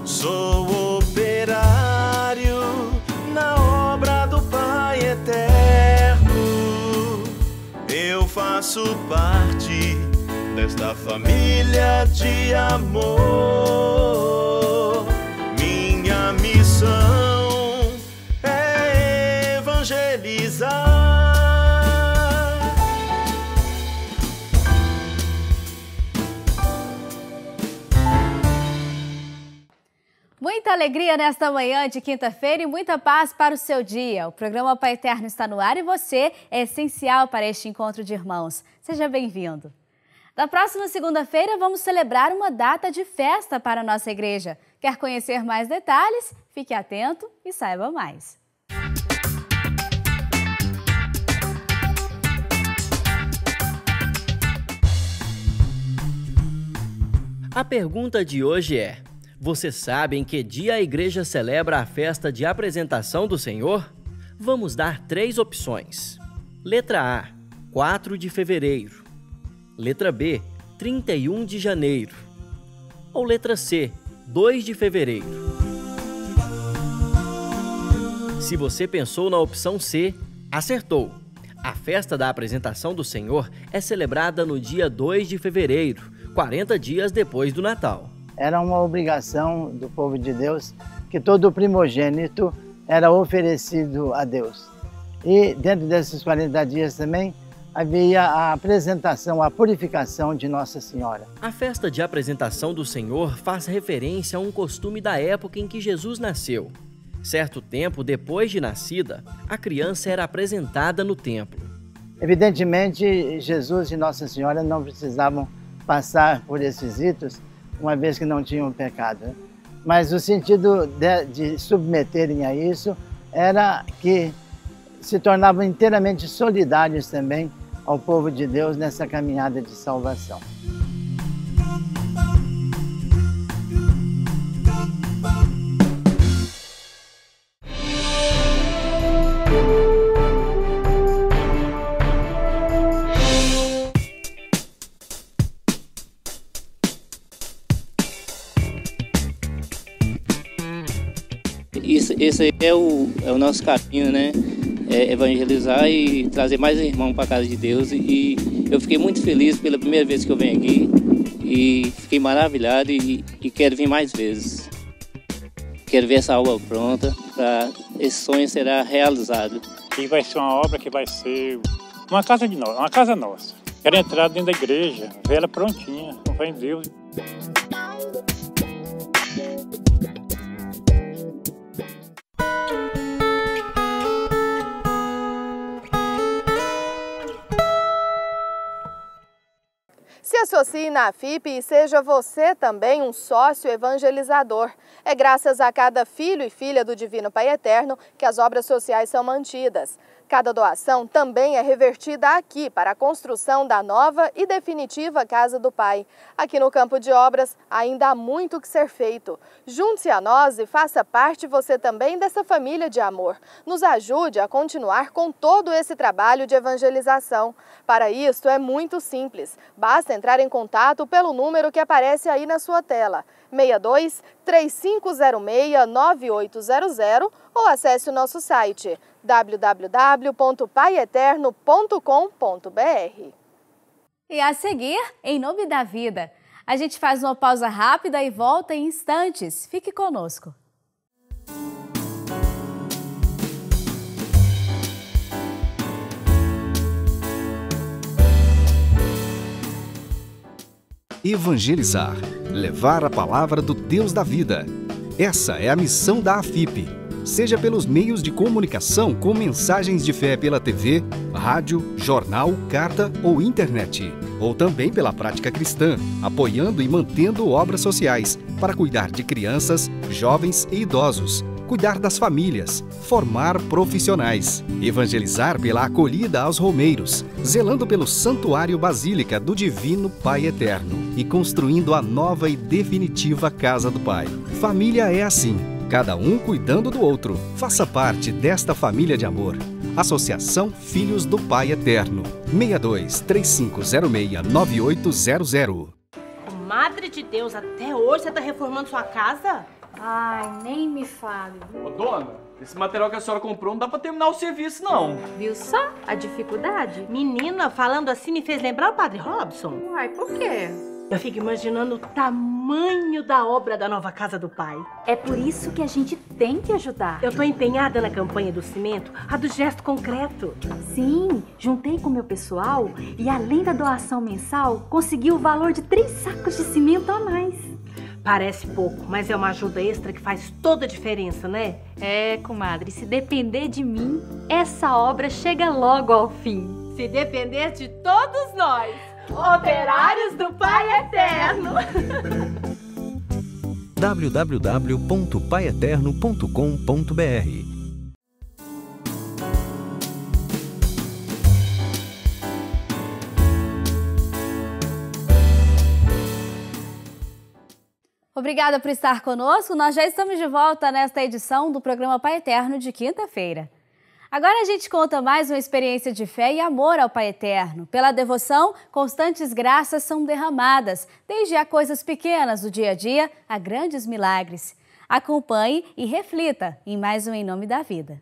Sou operário na obra do Pai Eterno. Eu faço parte desta família de amor. Minha missão é evangelizar. Muita alegria nesta manhã de quinta-feira e muita paz para o seu dia. O programa Pai Eterno está no ar e você é essencial para este encontro de irmãos. Seja bem-vindo. Na próxima segunda-feira vamos celebrar uma data de festa para a nossa igreja. Quer conhecer mais detalhes? Fique atento e saiba mais. A pergunta de hoje é: você sabe em que dia a igreja celebra a festa de apresentação do Senhor? Vamos dar 3 opções. Letra A, 4 de fevereiro. Letra B, 31 de janeiro. Ou letra C, 2 de fevereiro. Se você pensou na opção C, acertou. A festa da apresentação do Senhor é celebrada no dia 2 de fevereiro, 40 dias depois do Natal. Era uma obrigação do povo de Deus que todo primogênito era oferecido a Deus. E dentro desses 40 dias também havia a apresentação, a purificação de Nossa Senhora. A festa de apresentação do Senhor faz referência a um costume da época em que Jesus nasceu. Certo tempo depois de nascida, a criança era apresentada no templo. Evidentemente, Jesus e Nossa Senhora não precisavam passar por esses ritos, uma vez que não tinham pecado. Mas o sentido de submeterem a isso era que se tornavam inteiramente solidários também ao povo de Deus nessa caminhada de salvação. Esse é o nosso caminho, né? É evangelizar e trazer mais irmãos para a casa de Deus. E eu fiquei muito feliz pela primeira vez que eu venho aqui e fiquei maravilhado e quero vir mais vezes. Quero ver essa obra pronta para esse sonho será realizado. E vai ser uma obra que vai ser uma casa de nós, uma casa nossa. Quero entrar dentro da igreja, ver ela prontinha, com fé em Deus. Se associe na AFIP e seja você também um sócio evangelizador. É graças a cada filho e filha do Divino Pai Eterno que as obras sociais são mantidas. Cada doação também é revertida aqui para a construção da nova e definitiva Casa do Pai. Aqui no campo de obras ainda há muito que ser feito. Junte-se a nós e faça parte você também dessa família de amor. Nos ajude a continuar com todo esse trabalho de evangelização. Para isso é muito simples. Basta entrar em contato pelo número que aparece aí na sua tela. 62 3506 9800 ou acesse o nosso site www.paieterno.com.br. E a seguir, Em Nome da Vida. A gente faz uma pausa rápida e volta em instantes. Fique conosco. Evangelizar, levar a palavra do Deus da vida. Essa é a missão da AFIP. Seja pelos meios de comunicação com mensagens de fé pela TV, rádio, jornal, carta ou internet. Ou também pela prática cristã, apoiando e mantendo obras sociais para cuidar de crianças, jovens e idosos, cuidar das famílias, formar profissionais, evangelizar pela acolhida aos romeiros, zelando pelo Santuário Basílica do Divino Pai Eterno e construindo a nova e definitiva Casa do Pai. Família é assim, cada um cuidando do outro. Faça parte desta família de amor. Associação Filhos do Pai Eterno. 62 3506 9800. Madre de Deus, até hoje você está reformando sua casa? Ai, nem me fale. Ô, dona, esse material que a senhora comprou não dá pra terminar o serviço, não. Viu só a dificuldade? Menina, falando assim me fez lembrar o Padre Robson. Uai, por quê? Eu fico imaginando o tamanho da obra da nova casa do pai. É por isso que a gente tem que ajudar. Eu tô empenhada na campanha do cimento, a do gesto concreto. Sim, juntei com o meu pessoal e além da doação mensal, consegui o valor de 3 sacos de cimento a mais. Parece pouco, mas é uma ajuda extra que faz toda a diferença, né? É, comadre, se depender de mim, essa obra chega logo ao fim. Se depender de todos nós, operários do Pai Eterno. www.paieterno.com.br Obrigada por estar conosco. Nós já estamos de volta nesta edição do programa Pai Eterno de quinta-feira. Agora a gente conta mais uma experiência de fé e amor ao Pai Eterno. Pela devoção, constantes graças são derramadas, desde a coisas pequenas do dia a dia a grandes milagres. Acompanhe e reflita em mais um Em Nome da Vida.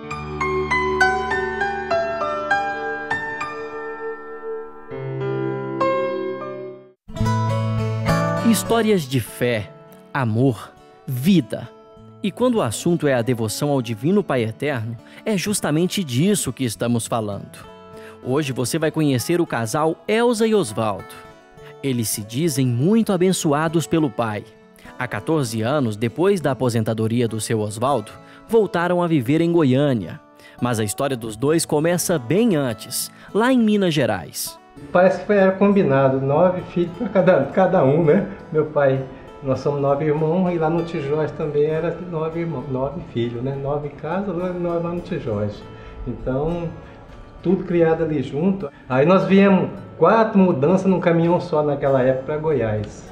Histórias de fé, amor, vida. E quando o assunto é a devoção ao Divino Pai Eterno, é justamente disso que estamos falando. Hoje você vai conhecer o casal Elza e Osvaldo. Eles se dizem muito abençoados pelo Pai. Há 14 anos, depois da aposentadoria do seu Osvaldo, voltaram a viver em Goiânia. Mas a história dos dois começa bem antes, lá em Minas Gerais. Parece que era combinado, 9 filhos para cada um, né? Meu pai, nós somos 9 irmãos e lá no Tijóis também era 9 irmãos, 9 filhos, né? 9 casas, 9 lá no Tijóis. Então, tudo criado ali junto. Aí nós viemos 4 mudanças num caminhão só naquela época para Goiás.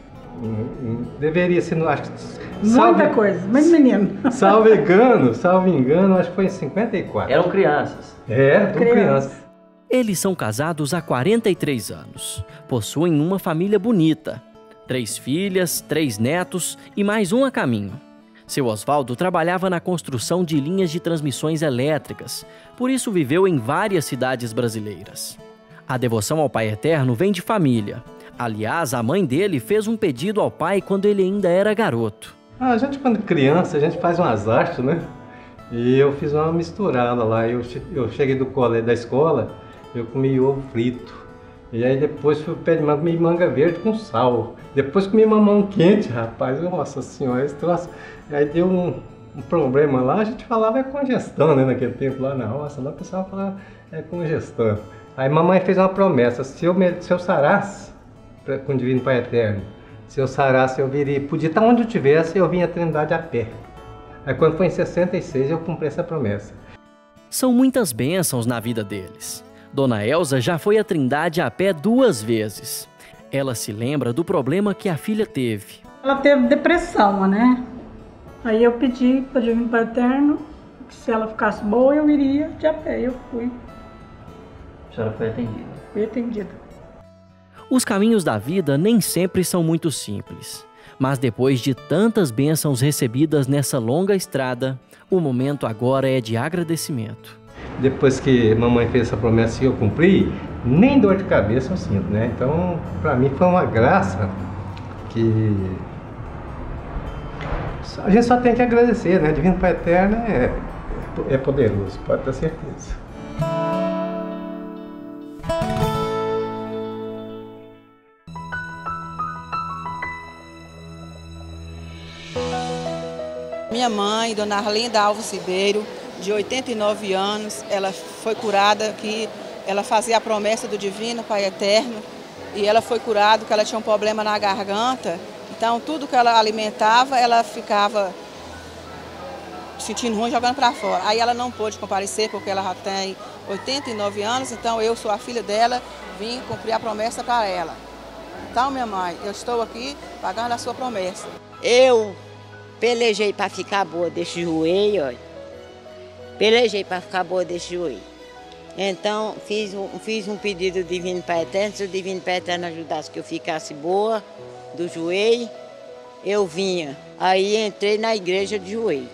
Deveria ser, acho que... Muita coisa, mas menino. Salvo engano, acho que foi em 54. Eram crianças. Tudo crianças. Eles são casados há 43 anos. Possuem uma família bonita. 3 filhas, 3 netos e mais um a caminho. Seu Osvaldo trabalhava na construção de linhas de transmissões elétricas, por isso viveu em várias cidades brasileiras. A devoção ao Pai Eterno vem de família. Aliás, a mãe dele fez um pedido ao pai quando ele ainda era garoto. A gente, quando criança, a gente faz umas artes, né? E eu fiz uma misturada lá. Eu cheguei do colégio da escola, eu comi ovo frito. E aí depois fui pro pé de manga, comi manga verde com sal. Depois comi mamão quente, rapaz. Nossa senhora, esse troço. Aí deu um problema lá, a gente falava congestão, né? Naquele tempo lá na roça, lá o pessoal falava congestão. Aí mamãe fez uma promessa, se eu sarasse com o Divino Pai Eterno, se eu sarasse, eu viria, podia estar onde eu estivesse, eu vinha à Trindade a pé. Aí quando foi em 66, eu cumpri essa promessa. São muitas bênçãos na vida deles. Dona Elza já foi à Trindade a pé 2 vezes. Ela se lembra do problema que a filha teve. Ela teve depressão, né? Aí eu pedi para o Divino Pai Eterno que se ela ficasse boa, eu iria de a pé. Eu fui. A senhora foi atendida? Fui atendida. Os caminhos da vida nem sempre são muito simples. Mas depois de tantas bênçãos recebidas nessa longa estrada, o momento agora é de agradecimento. Depois que mamãe fez essa promessa e eu cumpri, nem dor de cabeça eu sinto, né? Então, para mim foi uma graça que a gente só tem que agradecer, né? Divino Pai Eterno é poderoso, pode ter certeza. Minha mãe, Dona Arlinda Alves Ribeiro, de 89 anos, ela foi curada aqui, ela fazia a promessa do Divino Pai Eterno e ela foi curada porque ela tinha um problema na garganta, então tudo que ela alimentava, ela ficava sentindo ruim, jogando para fora. Aí ela não pôde comparecer porque ela já tem 89 anos, então eu sou a filha dela, vim cumprir a promessa para ela. Então, minha mãe, eu estou aqui pagando a sua promessa. Eu pelejei para ficar boa desse joelho, olha. Pelejei para ficar boa desse joelho. Então, fiz um pedido do Divino Pai Eterno, se o Divino Pai Eterno ajudasse que eu ficasse boa do joelho. eu vinha. Aí entrei na igreja de joelho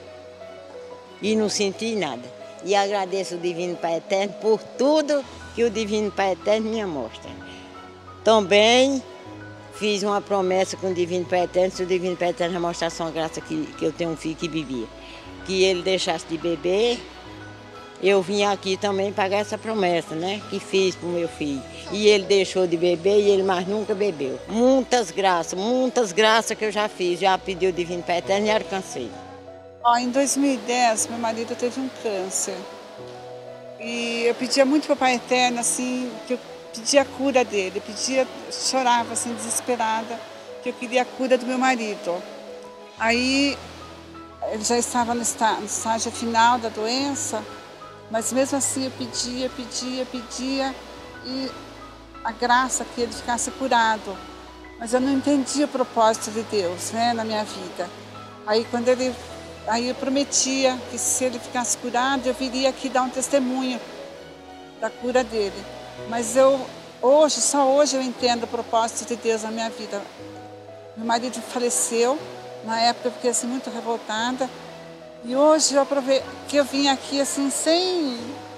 e não senti nada. E agradeço o Divino Pai Eterno por tudo que o Divino Pai Eterno me mostra. Também fiz uma promessa com o Divino Pai Eterno, se o Divino Pai Eterno mostrasse uma graça que eu tenho um filho que bebia, que ele deixasse de beber, eu vim aqui também pagar essa promessa, né? Que fiz para o meu filho. E ele deixou de beber e ele mais nunca bebeu. Muitas graças que eu já fiz, já pedi o Divino Pai Eterno e alcancei. Em 2010, meu marido teve um câncer. E eu pedia muito para o Pai Eterno, assim, que eu pedia a cura dele. Chorava, assim, desesperada, que eu queria a cura do meu marido. Aí, ele já estava no estágio final da doença, mas mesmo assim eu pedia, e a graça que ele ficasse curado. Mas eu não entendia o propósito de Deus, né, na minha vida. Aí eu prometia que se ele ficasse curado, eu viria aqui dar um testemunho da cura dele. Mas só hoje eu entendo o propósito de Deus na minha vida. Meu marido faleceu, na época eu fiquei assim muito revoltada. E hoje eu aproveitei que eu vim aqui assim sem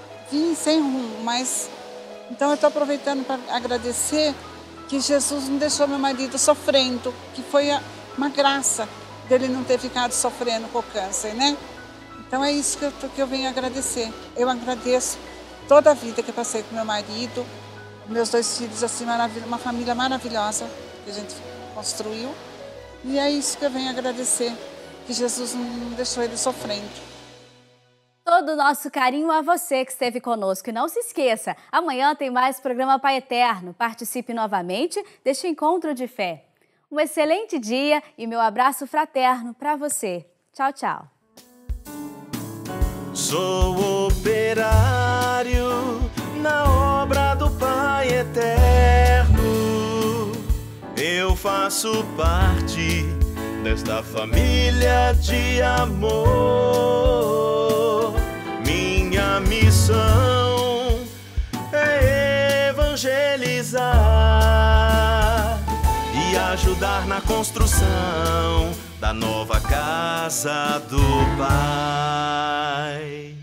rumo, mas então eu estou aproveitando para agradecer que Jesus não deixou meu marido sofrendo, que foi uma graça dele não ter ficado sofrendo com o câncer, né? Então é isso que eu venho agradecer. Eu agradeço toda a vida que eu passei com meu marido, meus 2 filhos, assim, uma família maravilhosa que a gente construiu. E é isso que eu venho agradecer, que Jesus não deixou ele sofrendo. Todo o nosso carinho a você que esteve conosco. E não se esqueça, amanhã tem mais programa Pai Eterno. Participe novamente deste encontro de fé. Um excelente dia e meu abraço fraterno para você. Tchau, tchau. Sou operário na obra do Pai Eterno. Eu faço parte desta família de amor. Minha missão é evangelizar e ajudar na construção da nova casa do Pai.